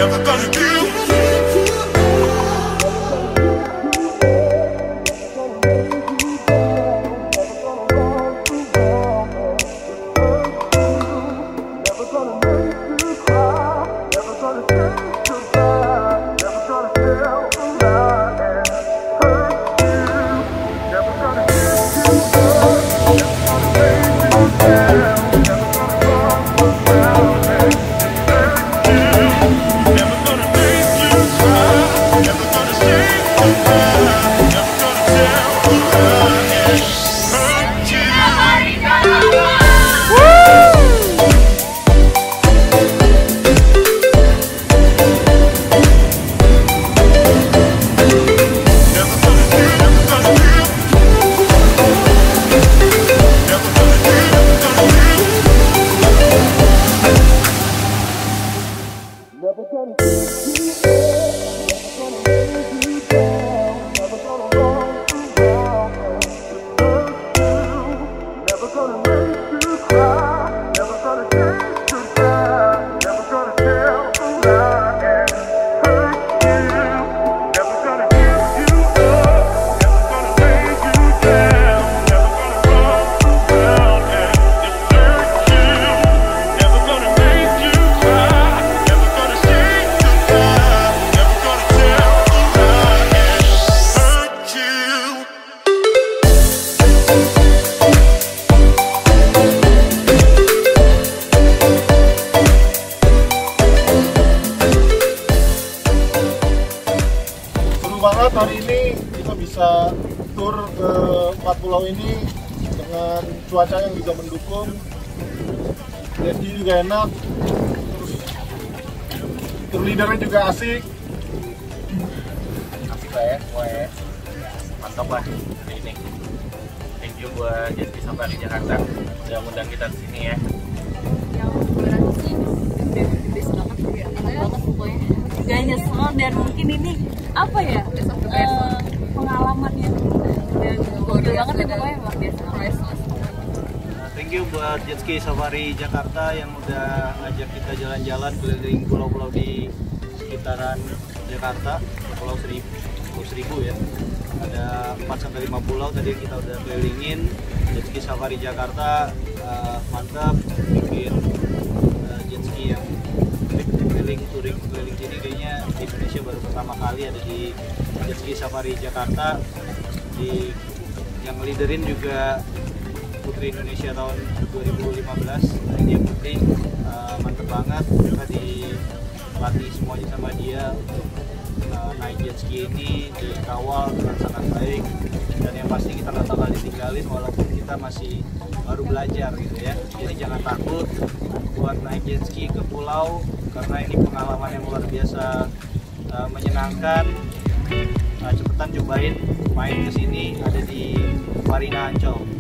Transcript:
Banget hari ini kita bisa tur ke 4 pulau ini dengan cuaca yang juga mendukung, jadi juga enak, terus tur leadernya juga asik lah ya, semua ya mantap lah hari ini. Thank you buat Jet Safari Jakarta udah ngundang kita ke sini ya. Yang berat sih gede banget ya, enak banget pokoknya. Gak nyesel, dan mungkin ini apa ya, pengalaman yang gede banget ya pokoknya, luar biasa. Thank you buat Jet Safari Jakarta yang udah ngajak kita jalan-jalan keliling pulau-pulau di sekitaran Jakarta, Pulau Seribu ya. Ada 4-5 pulau tadi kita udah kelilingin. Jet Ski Safari Jakarta mantap, bikin jet ski yang touring keliling sini kayaknya di Indonesia baru pertama kali ada di Jet Ski Safari Jakarta. Yang ngeliderin juga Putri Indonesia tahun 2015, Anindya Putri, mantep banget. Kita dilatih semuanya sama dia untuk naik jet ski ini, dikawal dengan sangat baik, dan yang pasti kita nggak bakal ditinggalin walaupun kita masih baru belajar gitu ya. Jadi jangan takut buat naik jet ski ke pulau, karena ini pengalaman yang luar biasa menyenangkan. Cepetan cobain main ke sini, ada di Marina Ancol.